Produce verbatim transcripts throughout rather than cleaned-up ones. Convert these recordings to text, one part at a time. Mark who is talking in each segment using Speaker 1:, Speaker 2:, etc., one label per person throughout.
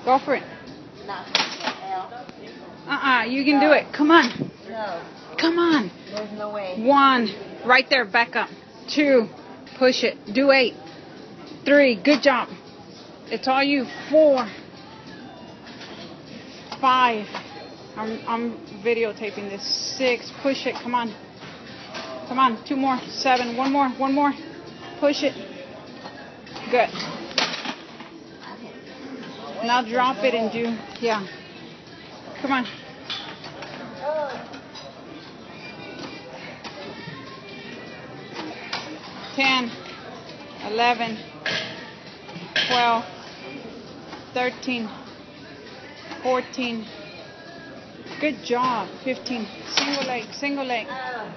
Speaker 1: Go for it.
Speaker 2: Not L.
Speaker 1: Uh-uh, you can do it. Come on.
Speaker 2: No.
Speaker 1: Come on.
Speaker 2: There's no way.
Speaker 1: One. Right there. Back up. Two. Push it. Do eight. Three. Good job. It's all you. Four. Five. I'm, I'm videotaping this. Six. Push it. Come on. Come on. Two more. Seven. One more. One more. Push it. Good. Now drop it and do, yeah. Come on. ten, eleven, twelve, thirteen, fourteen. Good job. fifteen. Single leg, single leg.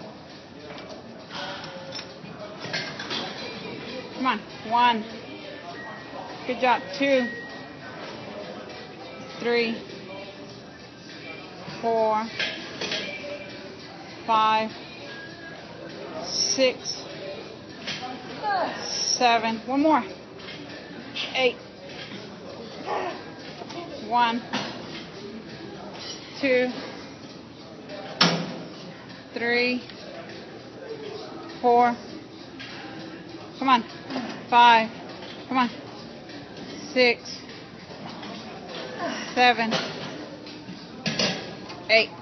Speaker 1: Come on. One. Good job. Two. Three. Four. Five. Six. Seven. One more. Eight. One. Two. Three. Four. Come on. Five. Come on. Six. Seven. Eight.